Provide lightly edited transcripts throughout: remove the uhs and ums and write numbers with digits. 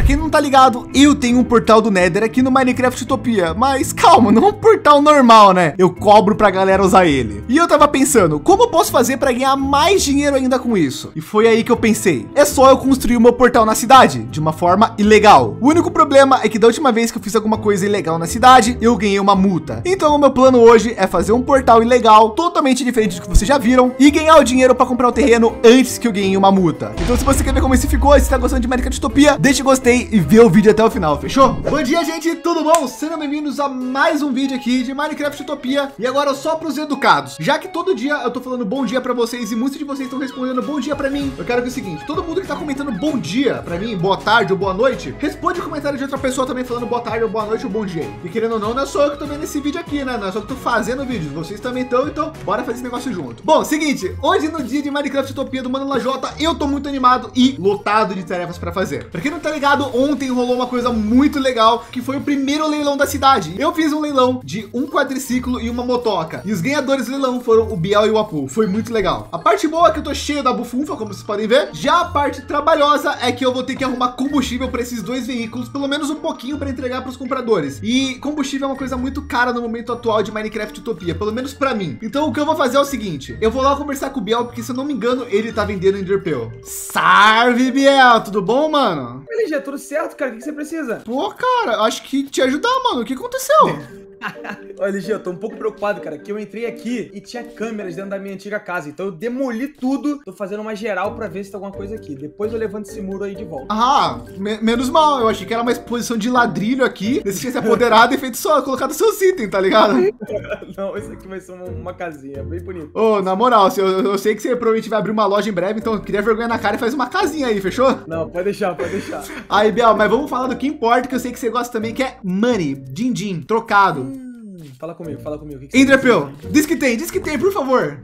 quem não tá ligado, eu tenho um portal do Nether aqui no Minecraft Utopia, mas calma, não é um portal normal, né? Eu cobro pra galera usar ele. E eu tava pensando, como eu posso fazer pra ganhar mais dinheiro ainda com isso? E foi aí que eu pensei, é só eu construir o meu portal na cidade, de uma forma ilegal. O único problema é que da última vez que eu fiz alguma coisa ilegal na cidade, eu ganhei uma multa. Então o meu plano hoje é fazer um portal ilegal, totalmente diferente do que vocês já viram, e ganhar o dinheiro para comprar o terreno antes que eu ganhe uma multa. Então se você quer ver como esse ficou, se tá gostando de Minecraft Utopia, deixa o gostei e vê o vídeo até o final, fechou? Bom dia, gente, tudo bom? Sejam bem-vindos a mais um vídeo aqui de Minecraft Utopia. E agora só para os educados, já que todo dia eu tô falando bom dia para vocês e muitos de vocês estão respondendo bom dia para mim, eu quero que é o seguinte, todo mundo que tá comentando bom dia para mim, boa tarde ou boa noite, responde o comentário de outra pessoa também falando boa tarde ou boa noite ou bom dia. E querendo ou não é só eu que tô vendo esse vídeo aqui, né? Não é só que tô fazendo o vídeo, vocês também estão, então bora fazer esse negócio junto. Bom, seguinte, hoje no dia de Minecraft Utopia do Mano Lajota, eu tô muito animado e lotado de tarefas para fazer. Para quem não tá ligado, ontem rolou uma coisa muito legal, que foi o primeiro leilão da cidade. Eu fiz um leilão de um quadriciclo e uma motoca, e os ganhadores do leilão foram o Biel e o Apu. Foi muito legal. A parte boa é que eu tô cheio da bufunfa, como vocês podem ver. Já a parte trabalhosa é que eu vou ter que arrumar combustível para esses dois veículos, pelo menos um pouquinho para entregar para os compradores. E combustível é uma coisa muito cara no momento atual de Minecraft Utopia, pelo menos para mim. Então o que eu vou fazer é o seguinte, eu vou lá conversar com o Biel, porque se eu não me engano, ele tá vendendo Enderpearl. Salve, Biel, tudo bom, mano? LG, tudo certo, cara? O que você precisa? Pô, cara, acho que te ajudar, mano. O que aconteceu? Olha, LG, eu tô um pouco preocupado, cara, que eu entrei aqui e tinha câmeras dentro da minha antiga casa, então eu demoli tudo, tô fazendo uma geral pra ver se tem alguma coisa aqui. Depois eu levanto esse muro aí de volta. Ah, menos mal, eu achei que era uma exposição de ladrilho aqui, você tinha se apoderado e feito só, colocado seus itens, tá ligado? Não, isso aqui vai ser uma casinha, bem bonito. Ô, na moral, eu sei que você provavelmente vai abrir uma loja em breve, então cria vergonha na cara e faz uma casinha aí, fechou? Não, pode deixar, pode deixar. Aí, Biel, mas vamos falar do que importa, que eu sei que você gosta também, que é money, din-din, trocado. Fala comigo, fala comigo. Enderpearl, diz que tem, por favor.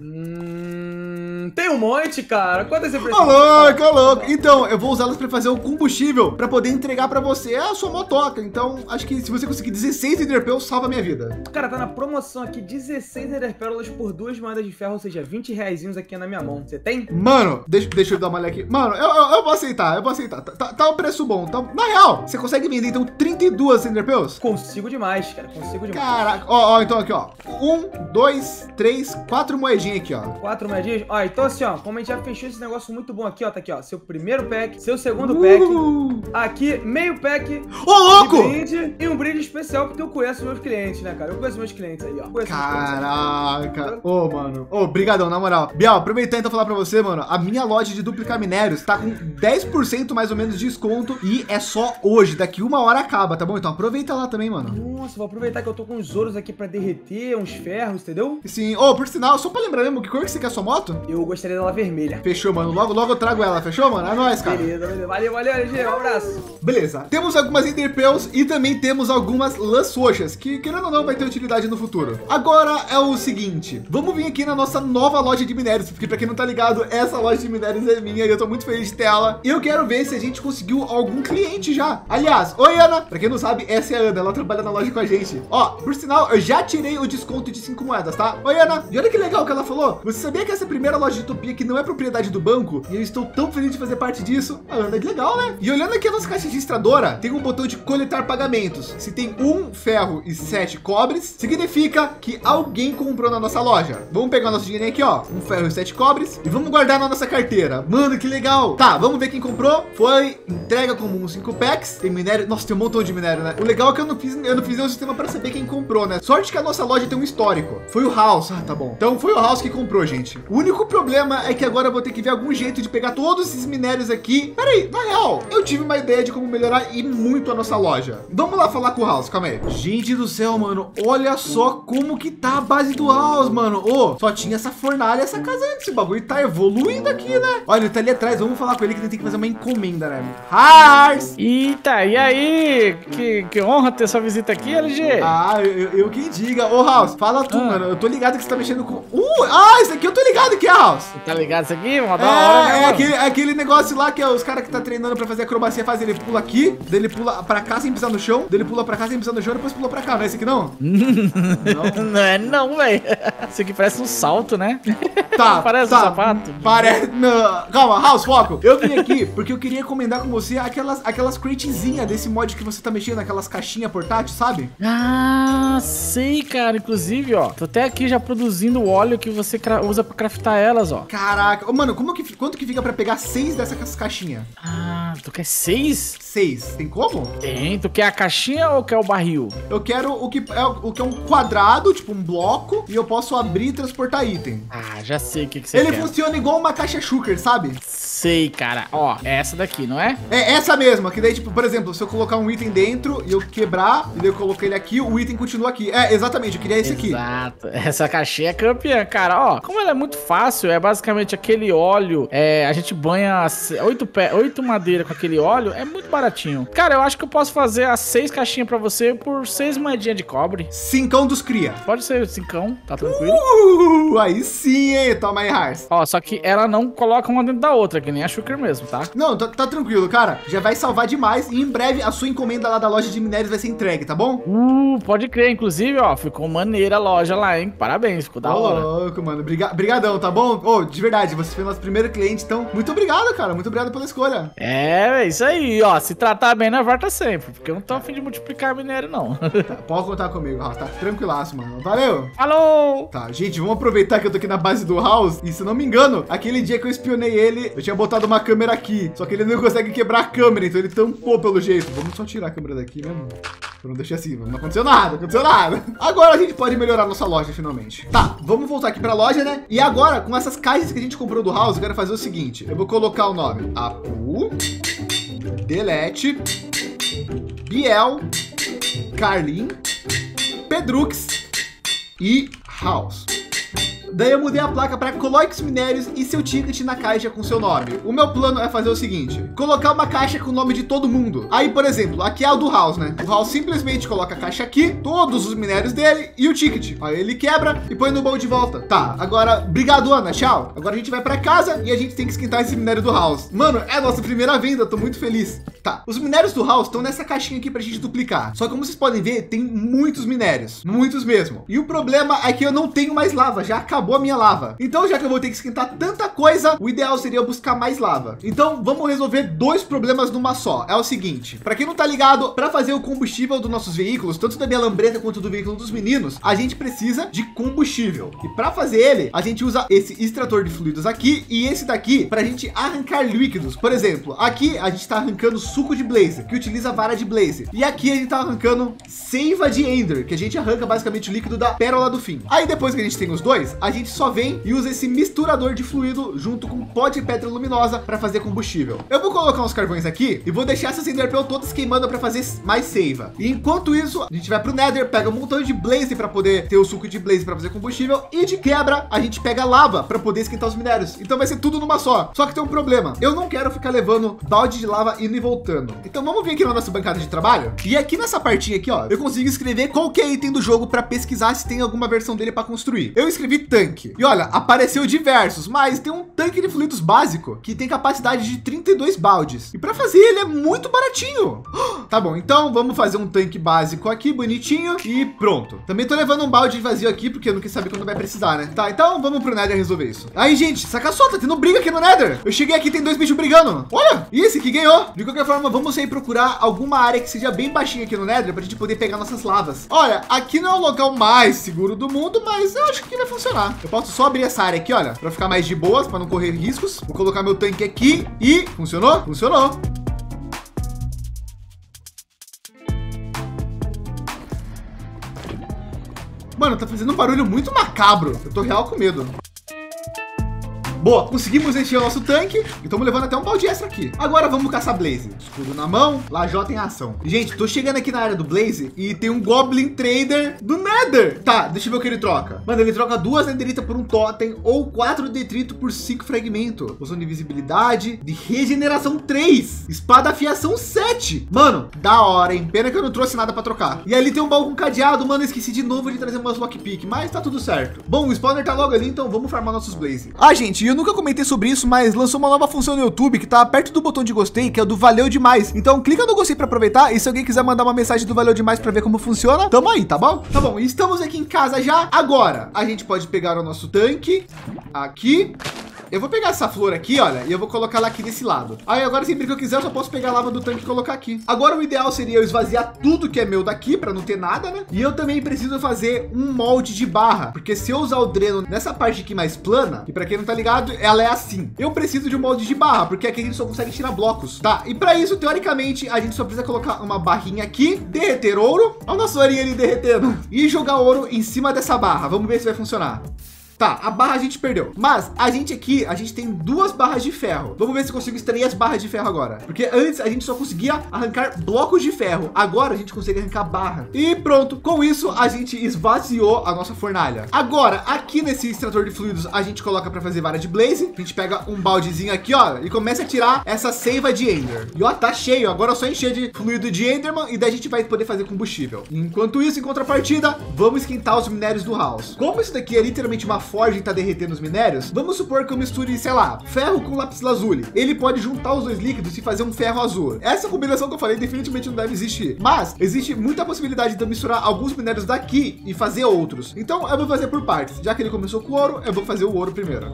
Tem um monte, cara. Quantas você precisa? Ô louco. Então, eu vou usá-las para fazer o combustível para poder entregar para você a sua motoca. Então, acho que se você conseguir 16 Enderpearl, salva a minha vida. Cara, tá na promoção aqui 16 Enderpearls por 2 moedas de ferro, ou seja, 20 reaisinhos aqui na minha mão. Você tem? Mano, deixa eu dar uma olhada aqui. Mano, eu vou aceitar, Tá um preço bom. Tá, na real, você consegue vender então 32 Enderpearls? Consigo demais, cara. Consigo demais. Caraca, ó, então aqui, ó. 1, 2, 3, 4 moedinhas aqui, ó. 4 moedinhas? Ó, então assim, ó, como a gente já fechou esse negócio muito bom aqui, ó, tá aqui, ó, seu primeiro pack, seu segundo pack, aqui, meio pack, ô louco! Brinde, e um brinde especial, porque eu conheço meus clientes, né, cara? Eu conheço meus clientes aí, ó. Caraca, ô, mano, ô, brigadão, na moral. Biel, aproveitando então falar pra você, mano, a minha loja de duplicar minérios tá com 10% mais ou menos de desconto e é só hoje, daqui 1 hora acaba, tá bom? Então aproveita lá também, mano. Nossa, vou aproveitar que eu tô com uns ouros aqui pra derreter, uns ferros, entendeu? Sim, ô, por sinal, só pra lembrar mesmo, que cor que você quer a sua moto? Eu gostaria dela vermelha. Fechou, mano. Logo eu trago ela. Fechou, mano? É nóis, cara. Beleza. Valeu, LG. Um abraço. Beleza. Temos algumas Enderpearls e também temos algumas lãs roxas, que querendo ou não vai ter utilidade no futuro. Agora é o seguinte. Vamos vir aqui na nossa nova loja de minérios, porque pra quem não tá ligado, essa loja de minérios é minha e eu tô muito feliz de ter ela. Eu quero ver se a gente conseguiu algum cliente já. Aliás, oi, Ana. Pra quem não sabe, essa é a Ana. Ela trabalha na loja com a gente. Ó, por sinal, eu já tirei o desconto de 5 moedas, tá? Oi, Ana. E olha que legal que ela falou. Você sabia que essa primeira loja de Utopia que não é propriedade do banco? E eu estou tão feliz de fazer parte disso. Ah, Ana, que legal, né? E olhando aqui a nossa caixa registradora, tem um botão de coletar pagamentos. Se tem 1 ferro e 7 cobres, significa que alguém comprou na nossa loja. Vamos pegar nosso dinheiro aqui, ó. 1 ferro e 7 cobres. E vamos guardar na nossa carteira. Mano, que legal. Tá, vamos ver quem comprou. Foi entrega comum 5 packs. Tem minério. Nossa, tem um montão de minério, né? O legal é que eu não fiz nenhum sistema para saber quem comprou, né? Sorte que a nossa loja tem um histórico. Foi o House. Ah, tá bom. Então foi o House que comprou, gente. O único problema é que agora eu vou ter que ver algum jeito de pegar todos esses minérios aqui. Peraí, na real, eu tive uma ideia de como melhorar e muito a nossa loja. Vamos lá falar com o House, calma aí. Gente do céu, mano, olha só como que tá a base do House, mano. Ô, só tinha essa fornalha, essa casa antes. Esse bagulho tá evoluindo aqui, né? Olha, ele tá ali atrás, vamos falar com ele que ele tem que fazer uma encomenda, né? House! Eita, e aí? Que honra ter sua visita aqui, LG. Ah, eu quem diga. Ô, House, fala tu, mano. Eu tô ligado que você tá mexendo com... isso aqui eu tô ligado que é, House. House? Tá ligado isso aqui? Uma da hora, né, mano? É aquele negócio lá que é os caras que tá treinando pra fazer acrobacia fazem, ele pula aqui, daí ele pula pra cá sem pisar no chão, daí ele pula pra cá sem pisar no chão, depois pula pra cá, não é esse aqui não? Não é não, velho. Isso aqui parece um salto, né? Tá, Parece tá. um sapato. Parece. Calma, House, foco. Eu vim aqui porque eu queria recomendar com você aquelas cratezinhas desse mod que você tá mexendo, aquelas caixinhas portáteis, sabe? Ah, sei, cara. Inclusive, ó, tô até aqui já produzindo o óleo que você usa pra craftar elas, ó. Caraca. Ô, mano, quanto que fica pra pegar 6 dessas caixinhas? Ah, tu quer 6? 6. Tem como? Tem. Tu quer a caixinha ou quer o barril? Eu quero o que é um quadrado, tipo um bloco, e eu posso abrir e transportar item. Ah, já sei o que você Ele quer. funciona igual uma caixa Shulker, sabe? Sei, cara. Ó, é essa daqui, não é? É essa mesma, que daí, tipo, por exemplo, se eu colocar um item dentro e eu quebrar, e daí eu coloquei ele aqui, o item continua aqui. É, exatamente, eu queria esse aqui. Exato. Essa caixinha é campeã, cara. Ó, como ela é muito fácil, é basicamente aquele óleo, a gente banha 8 madeiras com aquele óleo, é muito baratinho. Cara, eu acho que eu posso fazer as 6 caixinhas pra você por 6 moedinhas de cobre. Cincão dos cria. Pode ser 5, tá tranquilo? Aí sim, hein? Toma aí, Hars. Ó, só que ela não coloca uma dentro da outra, que nem a Shulker mesmo, tá? Não, tá tranquilo, cara. Já vai salvar demais e em breve a sua encomenda lá da loja de minérios vai ser entregue, tá bom? Pode crer. Inclusive, ó, ficou maneira a loja lá, hein? Parabéns, ficou da hora. Louco, mano. Brigadão, tá bom? Ô, de verdade, você foi nosso primeiro cliente, então muito obrigado, cara. Muito obrigado pela escolha. É isso aí, ó. Se tratar bem, nós volta sempre, porque eu não tô a fim de multiplicar minério, não. Tá, pode contar comigo, House. Tá tranquilaço, mano. Valeu. Falou! Tá, gente, vamos aproveitar que eu tô aqui na base do House. E se não me engano, aquele dia que eu espionei ele, eu tinha botado uma câmera aqui. Só que ele não consegue quebrar a câmera, então ele tampou pelo jeito. Vamos só tirar a câmera daqui mesmo. Eu não deixei assim, não aconteceu nada, Agora a gente pode melhorar nossa loja, finalmente. Tá, vamos voltar aqui pra loja, né? E agora, com essas caixas que a gente comprou do House, eu quero fazer o seguinte. Eu vou colocar o nome Apu, Delete, Biel, Carlin, Pedrux e House. Daí eu mudei a placa para coloque os minérios e seu ticket na caixa com seu nome. O meu plano é fazer o seguinte: colocar uma caixa com o nome de todo mundo. Aí, por exemplo, aqui é o do House, né? O House simplesmente coloca a caixa aqui, todos os minérios dele e o ticket. Aí ele quebra e põe no baú de volta. Tá, agora, obrigado, Ana, tchau. Agora a gente vai para casa e a gente tem que esquentar esse minério do House. Mano, é a nossa primeira venda, tô muito feliz. Tá, os minérios do House estão nessa caixinha aqui pra gente duplicar. Só que como vocês podem ver, tem muitos minérios, muitos mesmo. E o problema é que eu não tenho mais lava, já acabou a minha lava. Então, já que eu vou ter que esquentar tanta coisa, o ideal seria eu buscar mais lava. Então, vamos resolver 2 problemas numa só. É o seguinte, para quem não tá ligado, para fazer o combustível dos nossos veículos, tanto da minha lambreta quanto do veículo dos meninos, a gente precisa de combustível. E para fazer ele, a gente usa esse extrator de fluidos aqui e esse daqui para a gente arrancar líquidos. Por exemplo, aqui a gente tá arrancando suco de blaze, que utiliza vara de blaze. E aqui a gente tá arrancando seiva de ender, que a gente arranca basicamente o líquido da pérola do fim. Aí depois que a gente tem os dois, a gente só vem e usa esse misturador de fluido junto com pó de pedra luminosa para fazer combustível. Eu vou colocar uns carvões aqui e vou deixar essas enderpearl todas queimando para fazer mais seiva. E enquanto isso, a gente vai pro nether, pega um montão de blaze para poder ter o suco de blaze para fazer combustível e de quebra a gente pega lava para poder esquentar os minérios. Então vai ser tudo numa só. Só que tem um problema. Eu não quero ficar levando balde de lava indo e voltando. Então vamos vir aqui na nossa bancada de trabalho. E aqui nessa partinha aqui, ó, eu consigo escrever qualquer item do jogo para pesquisar se tem alguma versão dele para construir. Eu escrevi tanque. E olha, apareceu diversos, mas tem um tanque de fluidos básico que tem capacidade de 32 baldes. E para fazer ele é muito baratinho. Tá bom, então vamos fazer um tanque básico aqui, bonitinho e pronto. Também tô levando um balde vazio aqui porque eu não quis saber quando vai precisar, né? Tá, então vamos pro nether resolver isso. Aí, gente, saca só, tá tendo briga aqui no nether. Eu cheguei aqui, tem 2 bichos brigando. Olha, e esse aqui ganhou. De qualquer forma, vamos aí procurar alguma área que seja bem baixinha aqui no nether pra gente poder pegar nossas lavas. Olha, aqui não é o local mais seguro do mundo, mas eu acho que vai funcionar. Eu posso só abrir essa área aqui, olha, para ficar mais de boas, para não correr riscos. Vou colocar meu tanque aqui e funcionou? Funcionou. Mano, tá fazendo um barulho muito macabro. Eu tô real com medo. Boa, conseguimos encher o nosso tanque e estamos levando até um balde extra aqui. Agora vamos caçar Blaze. Escudo na mão, lajota em ação. Gente, tô chegando aqui na área do Blaze e tem um Goblin Trader do Nether. Tá, deixa eu ver o que ele troca. Mano, ele troca 2 Netherita por um Totem ou 4 Detrito por 5 fragmento. Poção de invisibilidade, de regeneração 3. Espada afiação 7. Mano, da hora, hein? Pena que eu não trouxe nada pra trocar. E ali tem um baú com cadeado. Mano, eu esqueci de novo de trazer umas lockpick, mas tá tudo certo. Bom, o spawner tá logo ali, então vamos farmar nossos Blaze. Ah, gente, eu nunca comentei sobre isso, mas lançou uma nova função no YouTube que tá perto do botão de gostei, que é o do Valeu Demais. Então clica no gostei para aproveitar, e se alguém quiser mandar uma mensagem do Valeu Demais para ver como funciona, tamo aí, tá bom? Tá bom, estamos aqui em casa já. Agora, a gente pode pegar o nosso tanque aqui. Eu vou pegar essa flor aqui, olha, e eu vou colocar ela aqui desse lado. Aí agora, sempre que eu quiser, eu só posso pegar a lava do tanque e colocar aqui. Agora o ideal seria eu esvaziar tudo que é meu daqui para não ter nada, né? E eu também preciso fazer um molde de barra, porque se eu usar o dreno nessa parte aqui mais plana, e para quem não tá ligado, ela é assim. Eu preciso de um molde de barra, porque aqui a gente só consegue tirar blocos, tá? E para isso, teoricamente, a gente só precisa colocar uma barrinha aqui, derreter ouro, olha o nosso ourinho ali derretendo, e jogar ouro em cima dessa barra. Vamos ver se vai funcionar. Tá, a barra a gente perdeu, mas a gente tem 2 barras de ferro. Vamos ver se eu consigo extrair as barras de ferro agora, porque antes a gente só conseguia arrancar blocos de ferro, agora a gente consegue arrancar barra. E pronto, com isso a gente esvaziou a nossa fornalha. Agora aqui nesse extrator de fluidos a gente coloca para fazer vara de blaze. A gente pega um baldezinho aqui, ó, e começa a tirar essa seiva de ender. E ó, tá cheio, agora é só encher de fluido de enderman e daí a gente vai poder fazer combustível. Enquanto isso, em contrapartida, vamos esquentar os minérios do house. Como isso daqui é literalmente uma forja e tá derretendo os minérios, vamos supor que eu misture, sei lá, ferro com lápis lazuli. Ele pode juntar os dois líquidos e fazer um ferro azul. Essa combinação que eu falei definitivamente não deve existir, mas existe muita possibilidade de eu misturar alguns minérios daqui e fazer outros. Então eu vou fazer por partes. Já que ele começou com ouro, eu vou fazer o ouro primeiro.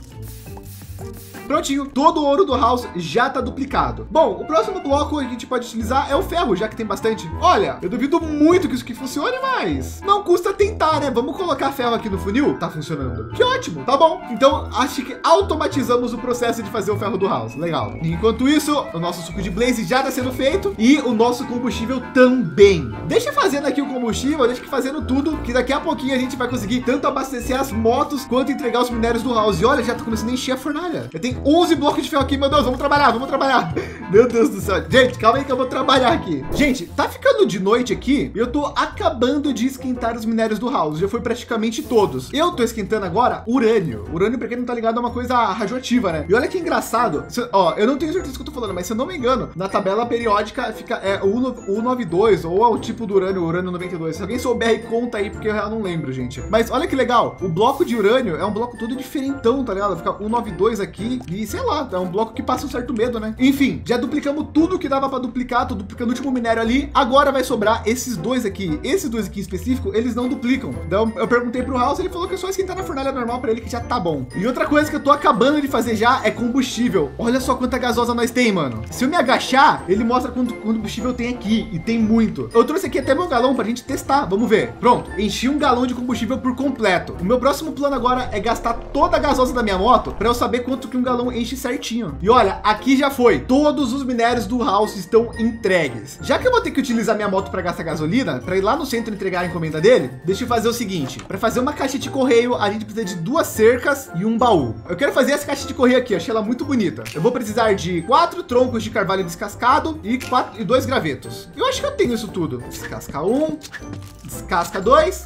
Prontinho, todo o ouro do house já tá duplicado. Bom, o próximo bloco a gente pode utilizar é o ferro, já que tem bastante. Olha, eu duvido muito que isso aqui funcione, mas não custa tentar, né? Vamos colocar ferro aqui no funil? Tá funcionando. Que ótimo, tá bom. Então, acho que automatizamos o processo de fazer o ferro do house. Legal. Enquanto isso, o nosso suco de blaze já tá sendo feito e o nosso combustível também. Deixa fazendo aqui o combustível, deixa que fazendo tudo, que daqui a pouquinho a gente vai conseguir tanto abastecer as motos quanto entregar os minérios do house. E olha, já tá começando a encher a fornalha. Eu tenho 11 blocos de ferro aqui, meu Deus, vamos trabalhar, vamos trabalhar. Meu Deus do céu. Gente, calma aí que eu vou trabalhar aqui. Gente, tá ficando de noite aqui, eu tô acabando de esquentar os minérios do house, já foi praticamente todos. Eu tô esquentando agora urânio. Urânio, pra quem não tá ligado, é uma coisa radioativa, né? E olha que engraçado, ó, eu não tenho certeza do que eu tô falando, mas se eu não me engano, na tabela periódica fica o 92 ou é o tipo do urânio, urânio 92. Se alguém souber, conta aí, porque eu já não lembro, gente. Mas olha que legal, o bloco de urânio é um bloco todo diferentão, tá ligado? Fica 192 aqui e sei lá, é um bloco que passa um certo medo, né? Enfim, já duplicamos tudo que dava para duplicar, tô duplicando o último minério ali. Agora vai sobrar esses dois aqui. Esses dois aqui em específico, eles não duplicam. Então eu perguntei pro House, ele falou que é só esquentar na fornalha normal para ele que já tá bom. E outra coisa que eu tô acabando de fazer já é combustível. Olha só quanta gasosa nós tem, mano. Se eu me agachar, ele mostra quanto combustível tem aqui, e tem muito. Eu trouxe aqui até meu galão pra gente testar, vamos ver. Pronto, enchi um galão de combustível por completo. O meu próximo plano agora é gastar toda a gasosa da minha moto para eu saber quanto que um galão enche certinho. E olha, aqui já foi. Todos os minérios do house estão entregues. Já que eu vou ter que utilizar minha moto para gastar gasolina, para ir lá no centro entregar a encomenda dele, deixa eu fazer o seguinte. Para fazer uma caixa de correio, a gente precisa de 2 cercas e um baú. Eu quero fazer essa caixa de correio aqui, achei ela muito bonita. Eu vou precisar de 4 troncos de carvalho descascado e 2 gravetos. Eu acho que eu tenho isso tudo. Descasca 1, descasca 2,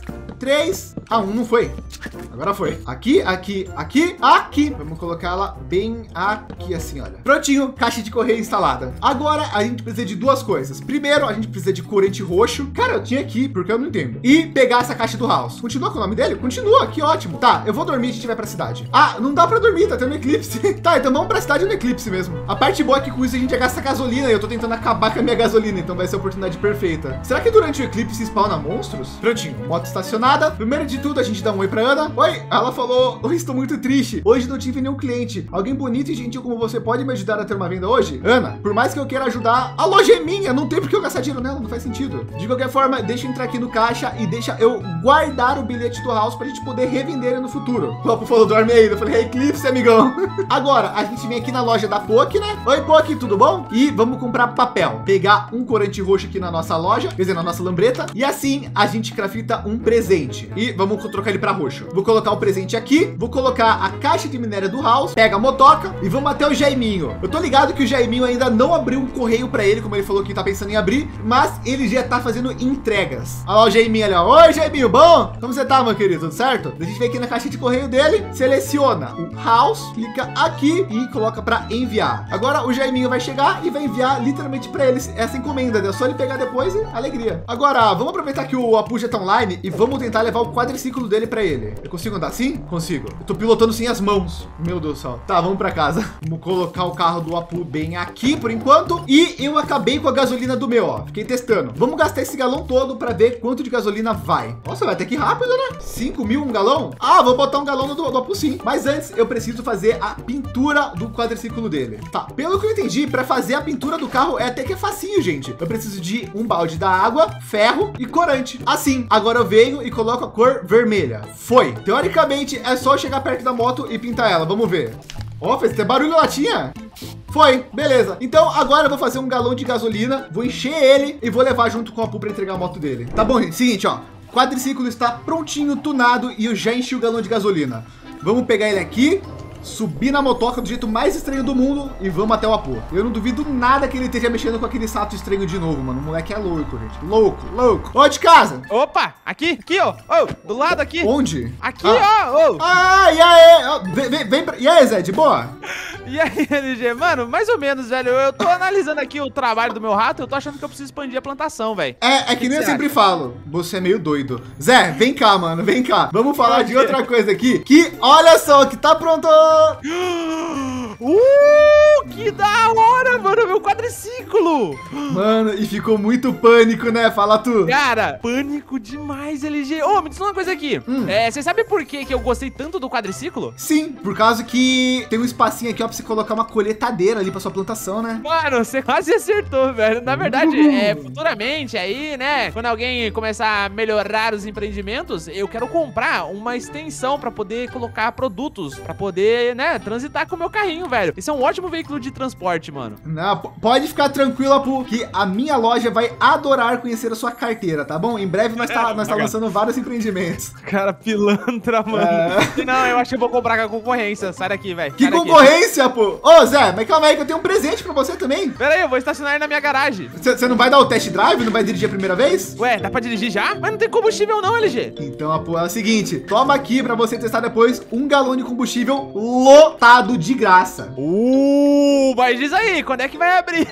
3. Ah, 1 não foi. Agora foi. Aqui, aqui, aqui, aqui. Vamos colocar ela bem aqui assim, olha. Prontinho, caixa de correio instalada. Agora a gente precisa de 2 coisas. Primeiro, a gente precisa de corante roxo. Cara, eu tinha aqui, porque eu não entendo. E pegar essa caixa do house. Continua com o nome dele? Continua, que ótimo. Tá, eu vou dormir e a gente vai pra cidade. Ah, não dá pra dormir, tá tendo eclipse. Tá, então vamos pra cidade no eclipse mesmo. A parte boa é que com isso a gente já gasta gasolina e eu tô tentando acabar com a minha gasolina, então vai ser a oportunidade perfeita. Será que durante o eclipse spawna monstros? Prontinho, moto estacionada. Primeiro de tudo, a gente dá um oi pra Ana. Oi, ela falou, oi, estou muito triste. Hoje não tive nenhum cliente. Alguém bonito e gentil como você pode me ajudar a ter uma venda hoje? Ana, por mais que eu queira ajudar, a loja é minha, não tem por que eu gastar dinheiro nela, não faz sentido. De qualquer forma, deixa eu entrar aqui no caixa e deixa eu guardar o bilhete do house pra gente poder revender ele no futuro. O Papo falou, dorme aí. Eu falei, eclipse, amigão. Agora, a gente vem aqui na loja da Poki, né? Oi, Poki, tudo bom? E vamos comprar papel. Pegar um corante roxo aqui na nossa loja, quer dizer, na nossa lambreta. E assim, a gente crafta um presente. E vamos trocar ele para roxo. Vou colocar o presente aqui, vou colocar a caixa de minério do house, pega a motoca e vamos até o Jaiminho. Eu tô ligado que o Jaiminho ainda não abriu um correio para ele, como ele falou que tá pensando em abrir, mas ele já tá fazendo entregas. Olha lá o Jaiminho ali, ó. Oi, Jaiminho, bom? Como você tá, meu querido? Tudo certo? A gente vem aqui na caixa de correio dele, seleciona o house, clica aqui e coloca para enviar. Agora o Jaiminho vai chegar e vai enviar literalmente para ele essa encomenda, é só ele pegar depois e alegria. Agora, vamos aproveitar que o Apu já tá online e vamos tentar levar o quadriciclo dele pra ele. Eu consigo andar assim? Consigo. Eu tô pilotando sem as mãos. Meu Deus do céu. Tá, vamos pra casa. Vamos colocar o carro do Apu bem aqui por enquanto. E eu acabei com a gasolina do meu, ó. Fiquei testando. Vamos gastar esse galão todo pra ver quanto de gasolina vai. Nossa, vai até que rápido, né? 5 mil um galão? Ah, vou botar um galão do Apu sim. Mas antes eu preciso fazer a pintura do quadriciclo dele. Tá, pelo que eu entendi, pra fazer a pintura do carro é até que é facinho, gente. Eu preciso de um balde da água, ferro e corante. Assim, agora eu venho e coloco a cor vermelha. Foi. Teoricamente, é só chegar perto da moto e pintar ela. Vamos ver. Ó, fez até barulho latinha. Foi, beleza. Então agora eu vou fazer um galão de gasolina, vou encher ele e vou levar junto com a Apu para entregar a moto dele. Tá bom, gente? Seguinte, ó. O quadriciclo está prontinho, tunado e eu já enchi o galão de gasolina. Vamos pegar ele aqui, subir na motoca do jeito mais estranho do mundo e vamos até o Apu. Eu não duvido nada que ele esteja mexendo com aquele sato estranho de novo, mano. O moleque é louco, gente. Louco. Ó, de casa. Opa, aqui, ó. Do lado aqui. Onde? Aqui, ó. Ah, e aí? E aí, Zé, de boa? E aí, LG? Mano, mais ou menos, velho. Eu tô analisando aqui o trabalho do meu rato, eu tô achando que eu preciso expandir a plantação, velho. É que nem eu sempre falo. Você é meio doido. Zé, vem cá, mano. Vem cá. Vamos falar de outra coisa aqui. Que, olha só, que tá pronto. Que da hora, mano, meu quadriciclo. Mano, e ficou muito pânico, né? Fala tu. Cara, pânico demais, LG. Ô, me diz uma coisa aqui. Você sabe por que eu gostei tanto do quadriciclo? Sim, por causa que tem um espacinho aqui, ó, pra você colocar uma colheitadeira ali pra sua plantação, né? Mano, você quase acertou, velho. Na verdade, futuramente aí, né, quando alguém começar a melhorar os empreendimentos, eu quero comprar uma extensão pra poder colocar produtos, pra poder, né, transitar com o meu carrinho, velho. Esse é um ótimo veículo de transporte, mano. Não, pode ficar tranquilo, Apu, que a minha loja vai adorar conhecer a sua carteira, tá bom? Em breve nós tá lançando vários empreendimentos. Cara, pilantra, mano. Não, eu acho que eu vou comprar com a concorrência. Sai daqui, velho. Que concorrência, pô? Ô, Zé, mas calma aí que eu tenho um presente pra você também. Pera aí, eu vou estacionar ele na minha garagem. Você não vai dar o test drive? Não vai dirigir a primeira vez? Ué, dá pra dirigir já? Mas não tem combustível não, LG. Então, Apu, é o seguinte. Toma aqui pra você testar depois um galão de combustível lotado de graça. Mas diz aí, quando é que vai abrir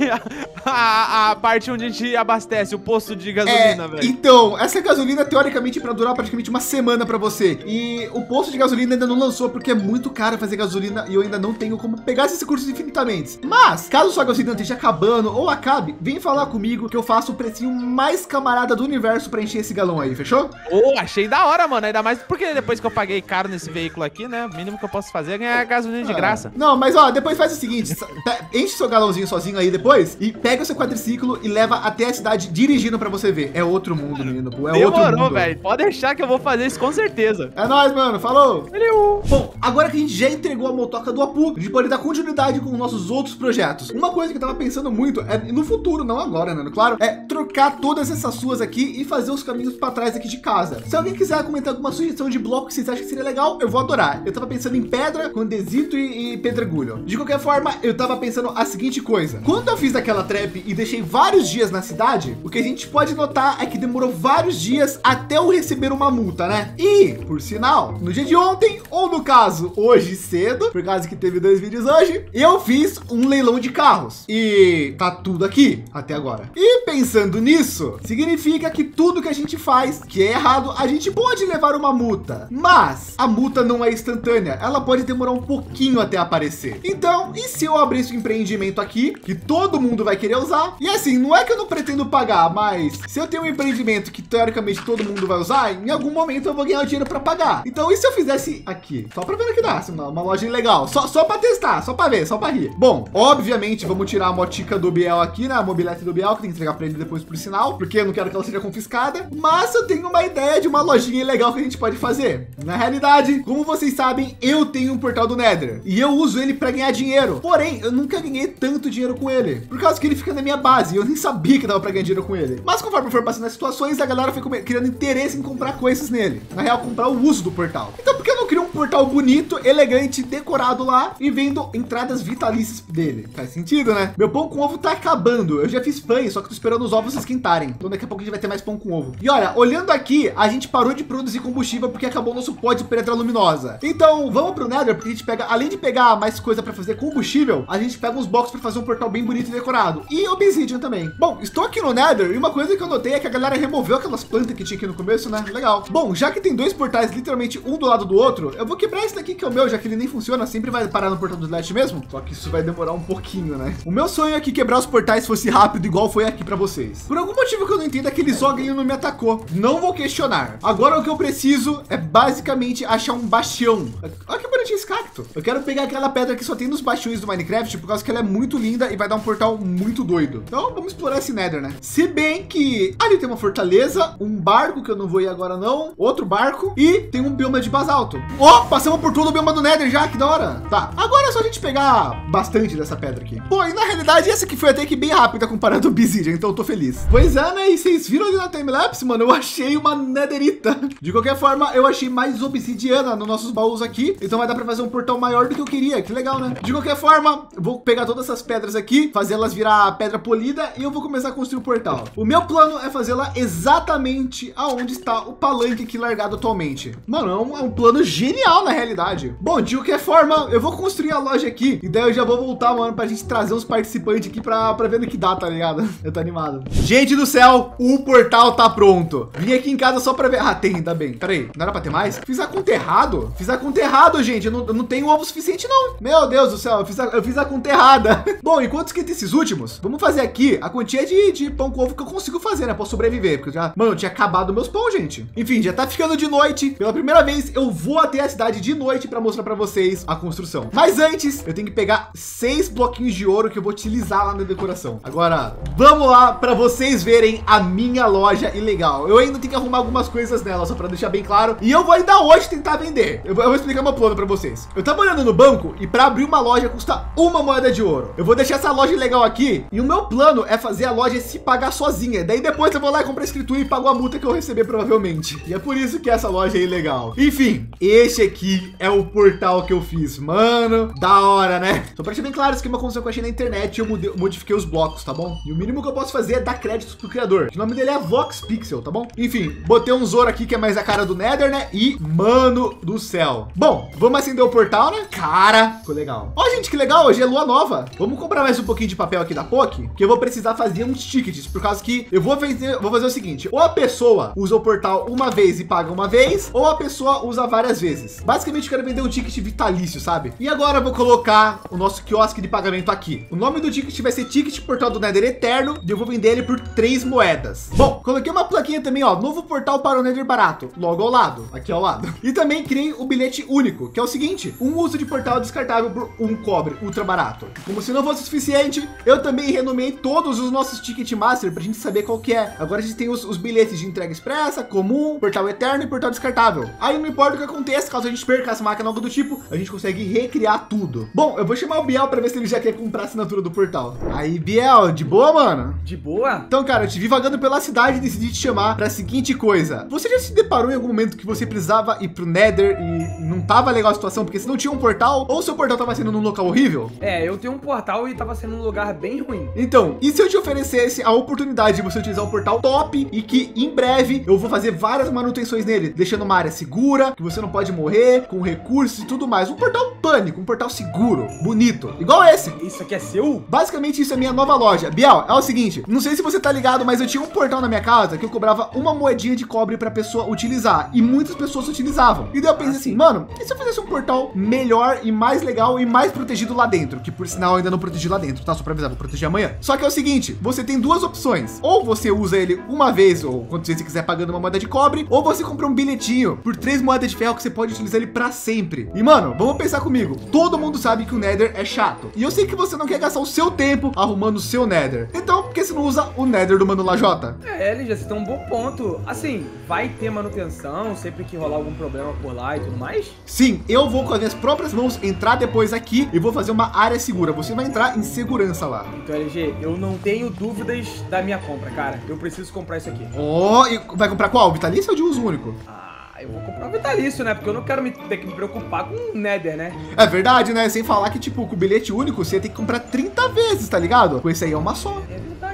a parte onde a gente abastece o posto de gasolina, velho? Então, essa gasolina teoricamente é pra durar praticamente uma semana pra você. E o posto de gasolina ainda não lançou porque é muito caro fazer gasolina e eu ainda não tenho como pegar esses recursos infinitamente. Mas, caso sua gasolina esteja acabando ou acabe, vem falar comigo que eu faço o precinho mais camarada do universo pra encher esse galão aí, fechou? Achei da hora, mano. Ainda mais porque depois que eu paguei caro nesse veículo aqui, né? O mínimo que eu posso fazer é ganhar gasolina de graça. Não, mas ó, depois faz o seguinte, enche seu galãozinho sozinho aí depois e pega o seu quadriciclo e leva até a cidade dirigindo pra você ver. É outro mundo, menino. É outro mundo. Demorou, velho. Pode deixar que eu vou fazer isso com certeza. É nóis, mano. Falou. Valeu. Bom, agora que a gente já entregou a motoca do Apu, a gente pode dar continuidade com os nossos outros projetos. Uma coisa que eu tava pensando muito é no futuro, não agora, né? Claro, é trocar todas essas suas aqui e fazer os caminhos pra trás aqui de casa. Se alguém quiser comentar alguma sugestão de bloco que vocês acham que seria legal, eu vou adorar. Eu tava pensando em pedra, condesito e pedregulho. De qualquer forma, eu tava pensando a seguinte coisa. Quando eu fiz aquela trap e deixei vários dias na cidade, o que a gente pode notar é que demorou vários dias até eu receber uma multa, né? E, por sinal, no dia de ontem, ou no caso, hoje cedo, por causa que teve 2 vídeos hoje, eu fiz um leilão de carros. E tá tudo aqui até agora. E pensando nisso, significa que tudo que a gente faz que é errado, a gente pode levar uma multa. Mas a multa não é instantânea, ela pode demorar um pouquinho até aparecer. Então, e se eu abrisse um empreendimento aqui, que todo mundo vai querer usar? E assim, não é que eu não pretendo pagar, mas se eu tenho um empreendimento que teoricamente todo mundo vai usar, em algum momento eu vou ganhar o dinheiro para pagar. Então, e se eu fizesse aqui? Só para ver o que dá, uma loja legal, só para testar, só para ver, só para rir. Bom, obviamente vamos tirar a motica do Biel aqui, né? A mobilete do Biel, que tem que entregar para ele depois por sinal, porque eu não quero que ela seja confiscada. Mas eu tenho uma ideia de uma lojinha legal que a gente pode fazer. Na realidade, como vocês sabem, eu tenho um portal do Nether e eu uso ele para ganhar dinheiro. Porém, eu nunca ganhei tanto dinheiro com ele, por causa que ele fica na minha base e eu nem sabia que dava para ganhar dinheiro com ele. Mas conforme eu for passando as situações, a galera foi criando interesse em comprar coisas nele. Na real, comprar o uso do portal. Então, por que eu não crio um portal bonito, elegante, decorado lá e vendo entradas vitalícias dele? Faz sentido, né? Meu pão com ovo tá acabando. Eu já fiz pães, só que tô esperando esperando os ovos esquentarem. Então daqui a pouco a gente vai ter mais pão com ovo. E olha, olhando aqui, a gente parou de produzir combustível porque acabou o nosso pó de pedra luminosa. Então vamos pro Nether, porque a gente pega, além de pegar mais coisa para fazer combustível, a gente pega uns blocos para fazer um portal bem bonito e decorado. E obsidian também. Bom, estou aqui no Nether e uma coisa que eu notei é que a galera removeu aquelas plantas que tinha aqui no começo, né? Legal. Bom, já que tem dois portais literalmente um do lado do outro, eu vou quebrar esse daqui que é o meu, já que ele nem funciona, sempre vai parar no portal do Slash mesmo. Só que isso vai demorar um pouquinho, né? O meu sonho é que quebrar os portais fosse rápido, igual foi aqui para vocês. Por algum motivo que eu não entendo é que ele Zog não me atacou. Não vou questionar. Agora o que eu preciso é basicamente achar um bastião. Olha que bonitinho esse cacto. Eu quero pegar aquela pedra que só tem nos bastiões do Minecraft, por causa que ela é muito linda e vai dar um portal muito doido. Então vamos explorar esse Nether, né? Se bem que ali tem uma fortaleza, um barco que eu não vou ir agora não, outro barco e tem um bioma de basalto. Ó, passamos por todo o bioma do Nether já, que da hora. Tá, agora é só a gente pegar bastante dessa pedra aqui. Pô, e na realidade essa aqui foi até que bem rápida comparado ao Obsidian, então eu tô feliz. Pois é, né? E vocês viram ali na timelapse, mano, eu achei uma netherita. De qualquer forma, eu achei mais obsidiana nos nossos baús aqui, então vai dar pra fazer um portal maior do que eu queria. Que legal, né? De qualquer forma, eu vou pegar todas essas pedras aqui, fazer elas virar pedra polida e eu vou começar a construir o portal. O meu plano é fazê-la exatamente aonde está o palanque aqui largado atualmente. Mano, é um plano genial na realidade. Bom, de qualquer forma, eu vou construir a loja aqui e daí eu já vou voltar, mano, pra gente trazer uns participantes aqui pra ver no que dá, tá ligado? Eu tô animado. Gente do céu, o portal tá pronto. Vim aqui em casa só pra ver. Ah, tem, ainda bem. Pera aí, não era pra ter mais? Fiz a conta errado? Fiz a conta errado, gente. Eu não tenho ovo suficiente, não. Meu Deus do céu, eu fiz a conta errada. Bom, enquanto esquenta esses últimos, vamos fazer aqui a quantia de pão com ovo que eu consigo fazer, né? Pra sobreviver, porque já, mano, eu tinha acabado meus pão, gente. Enfim, já tá ficando de noite. Pela primeira vez, eu vou até a cidade de noite pra mostrar pra vocês a construção. Mas antes, eu tenho que pegar 6 bloquinhos de ouro que eu vou utilizar lá na decoração. Agora, vamos lá pra vocês verem a minha loja ilegal. Eu ainda tenho que arrumar algumas coisas nela, só pra deixar bem claro. E eu vou ainda hoje tentar vender. Eu vou explicar meu plano pra vocês. Eu tava olhando no banco e pra abrir uma loja custa 1 moeda de ouro. Eu vou deixar essa loja legal aqui e o meu plano é fazer a loja se pagar sozinha. Daí depois eu vou lá e compro a escritura e pago a multa que eu receber provavelmente. E é por isso que essa loja é ilegal. Enfim, este aqui é o portal que eu fiz. Mano, da hora, né? Só pra deixar bem claro, isso aqui é uma construção que eu achei na internet e eu modifiquei os blocos, tá bom? E o mínimo que eu posso fazer é dar créditos pro criador. O nome dele é Vox Pixel, tá bom? Enfim, botei um ouro aqui que é mais a cara do Nether, né? E, mano do céu. Bom, vamos acender o portal, né? Cara, ficou legal. Ó, gente, que legal. Hoje é lua nova. Vamos comprar mais um pouquinho de papel aqui da POC, que eu vou precisar fazer uns tickets, por causa que eu vou fazer o seguinte. Ou a pessoa usa o portal uma vez e paga uma vez, ou a pessoa usa várias vezes. Basicamente, eu quero vender um ticket vitalício, sabe? E agora eu vou colocar o nosso quiosque de pagamento aqui. O nome do ticket vai ser Ticket Portal do Nether Eterno e eu vou vender ele por 3 moedas. Bom, coloquei uma plaquinha também, ó, novo portal para o Nether barato, logo ao lado, aqui ao lado. E também criei o bilhete único, que é o seguinte, um uso de portal descartável por 1 cobre, ultra barato. Como se não fosse suficiente, eu também renomeei todos os nossos Ticket Master pra gente saber qual que é. Agora a gente tem os bilhetes de entrega expressa, comum, portal eterno e portal descartável. Aí não importa o que aconteça, caso a gente perca essa máquina ou algo do tipo, a gente consegue recriar tudo. Bom, eu vou chamar o Biel para ver se ele já quer comprar a assinatura do portal. Aí, Biel, de boa, mano? De boa? Então, cara, eu te vi vagando pela cidade e decidi te chamar para a seguinte coisa. Você já se deparou em algum momento que você precisava ir pro Nether e não tava legal a situação porque você não tinha um portal ou seu portal tava sendo num local horrível? É, eu tenho um portal e tava sendo um lugar bem ruim. Então, e se eu te oferecesse a oportunidade de você utilizar um portal top e que em breve eu vou fazer várias manutenções nele, deixando uma área segura, que você não pode morrer, com recursos e tudo mais. Um portal pânico, um portal seguro, bonito, igual esse. Isso aqui é seu? Basicamente isso é minha nova loja. Biel, é o seguinte, não sei se você tá ligado, mas eu tinha um portal na minha casa que eu cobrava 1 moedinha de cobre pra pessoa utilizar e muitas pessoas utilizavam. E daí eu pensei assim, mano, e se eu fizesse um portal melhor e mais legal e mais protegido lá dentro? Que por sinal eu ainda não protegi lá dentro, tá? Só pra avisar, vou proteger amanhã. Só que é o seguinte, você tem duas opções. Ou você usa ele uma vez, ou quantas vezes você quiser pagando uma moeda de cobre, ou você compra um bilhetinho por 3 moedas de ferro que você pode utilizar ele pra sempre. E mano, vamos pensar comigo. Todo mundo sabe que o Nether é chato. E eu sei que você não quer gastar o seu tempo arrumando o seu Nether. Então, por que você não usa o Nether do Mano Lajota? É, LG, você tem um bom ponto. Assim, vai ter manutenção sempre que rolar algum problema por lá e tudo mais? Sim, eu vou com as minhas próprias mãos entrar depois aqui e vou fazer uma área segura. Você vai entrar em segurança lá. Então, LG, eu não tenho dúvidas da minha compra, cara. Eu preciso comprar isso aqui. Oh, e vai comprar qual? Vitalício ou de uso único? Eu vou comprar um vitalício, né? Porque eu não quero ter que me preocupar com o Nether, né? É verdade, né? Sem falar que, tipo, com o bilhete único, você tem que comprar 30 vezes, tá ligado? Com esse aí é uma só. É verdade.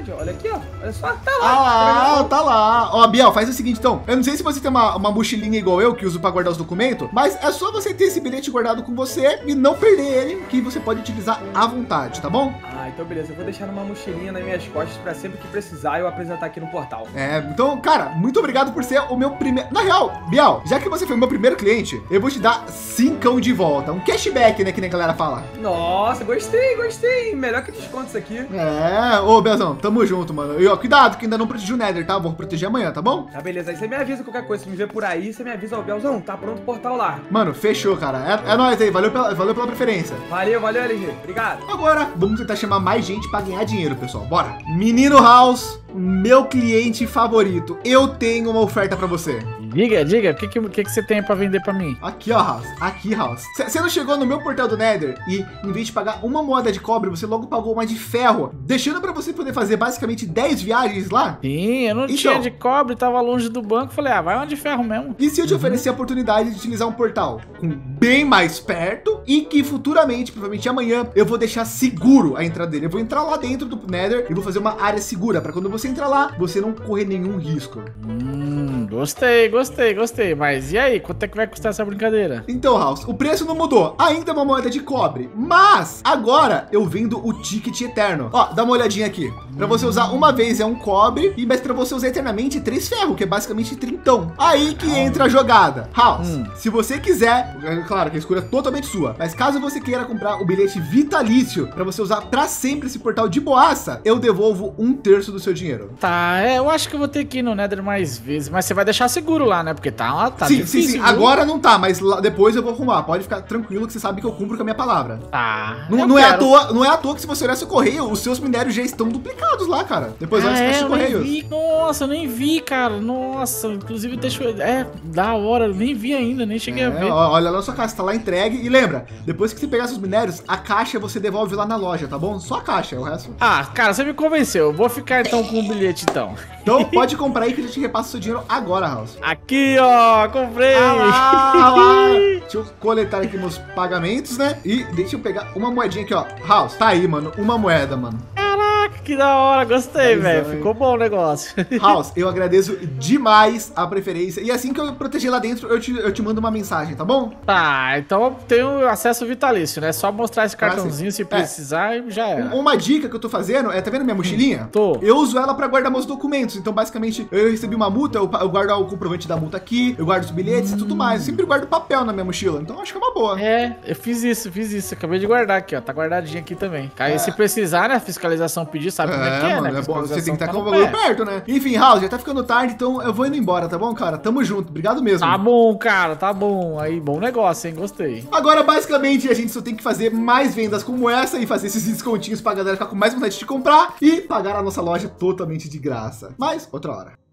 verdade, olha aqui, ó. Olha só, tá lá. Tá lá. Ó, Biel, faz o seguinte, então. Eu não sei se você tem uma mochilinha igual eu, que uso pra guardar os documentos, mas é só você ter esse bilhete guardado com você e não perder ele, que você pode utilizar à vontade, tá bom? Ah, então beleza. Eu vou deixar numa mochilinha nas minhas costas pra sempre que precisar eu apresentar aqui no portal. Então, cara, muito obrigado por ser o meu primeiro... Na real, Biel, já que você foi o meu primeiro cliente, eu vou te dar 5 de volta. Um cashback, né, que nem a galera fala. Nossa, gostei. Melhor que desconto isso aqui. Ô, Bielzão, tamo junto, mano. E ó, cuidado, que ainda não protegi o Nether, tá? Vou proteger amanhã, tá bom? Tá, beleza. Aí você me avisa qualquer coisa. Se me ver por aí, você me avisa, ó, Bielzão, tá pronto o portal lá. Mano, fechou, cara. É nóis aí, valeu pela preferência. Valeu, LG. Obrigado. Agora, vamos tentar chamar mais gente pra ganhar dinheiro, pessoal. Bora. Menino House, meu cliente favorito. Eu tenho uma oferta pra você. Diga, o que você tem pra vender pra mim? Aqui, ó, House. Aqui, House. Você não chegou no meu portal do Nether e, em vez de pagar uma moeda de cobre, você logo pagou uma de ferro, deixando pra você poder fazer basicamente 10 viagens lá? Sim, eu não tinha de cobre, tava longe do banco. Falei, vai uma de ferro mesmo. E se eu te oferecer a oportunidade de utilizar um portal com bem mais perto e que futuramente, provavelmente amanhã, eu vou deixar seguro a entrada dele. Eu vou entrar lá dentro do Nether e vou fazer uma área segura pra quando você entrar lá, você não correr nenhum risco. Gostei. Mas e aí, quanto é que vai custar essa brincadeira? Então, House, o preço não mudou. Ainda é uma moeda de cobre, mas agora eu vendo o ticket eterno. Ó, dá uma olhadinha aqui. Pra você usar uma vez é um cobre, mas pra você usar eternamente 3 ferro, que é basicamente 30. Aí que entra a jogada. House, se você quiser, claro que a escolha é totalmente sua, mas caso você queira comprar o bilhete vitalício pra você usar pra sempre esse portal de boaça, eu devolvo 1/3 do seu dinheiro. Tá, eu acho que eu vou ter que ir no Nether mais vezes, mas você vai deixar seguro lá, né? Porque tá sim, difícil, sim. viu? Agora não tá, mas depois eu vou arrumar. Pode ficar tranquilo que você sabe que eu cumpro com a minha palavra. Tá. Não é à toa que se você olhar seu correio, os seus minérios já estão duplicados lá, cara. Depois olha os correios. Nossa, eu nem vi, cara. Nossa, inclusive deixa eu... da hora, eu nem vi ainda, nem cheguei a ver. Olha lá na sua casa, tá lá entregue. E lembra, depois que você pegar seus minérios, a caixa você devolve lá na loja, tá bom? Só a caixa, o resto. Cara, você me convenceu. Eu vou ficar então com o bilhete, então. Então pode comprar aí que a gente repassa o seu dinheiro agora, House. Aqui, ó, comprei. Deixa eu coletar aqui meus pagamentos, né? E deixa eu pegar uma moedinha aqui, ó. House, tá aí, mano. Uma moeda, mano. Caraca, que da hora. Gostei, velho. Ficou bom o negócio. House, eu agradeço demais a preferência. E assim que eu proteger lá dentro, eu te mando uma mensagem, tá bom? Tá, então eu tenho acesso vitalício, né? Só mostrar esse cartãozinho se precisar e já era. Uma dica que eu tô fazendo tá vendo minha mochilinha? Tô. Eu uso ela pra guardar meus documentos. Então, basicamente, eu recebi uma multa, eu guardo o comprovante da multa aqui, eu guardo os bilhetes e tudo mais. Eu sempre guardo papel na minha mochila. Então, acho que é uma boa. Eu fiz isso. Acabei de guardar aqui, ó. Tá guardadinho aqui também. Aí, se precisar, né? A fiscalização pedir, sabe como é que é, mano, né? É bom, você tem que estar com o bagulho perto, né? Enfim, House, já tá ficando tarde, então eu vou indo embora, tá bom, cara? Tamo junto, obrigado mesmo. Tá bom, cara, tá bom. Aí, bom negócio, hein? Gostei. Agora, basicamente, a gente só tem que fazer mais vendas como essa e fazer esses descontinhos pra galera ficar com mais vontade de comprar e pagar a nossa loja totalmente de graça. Mas, outra hora.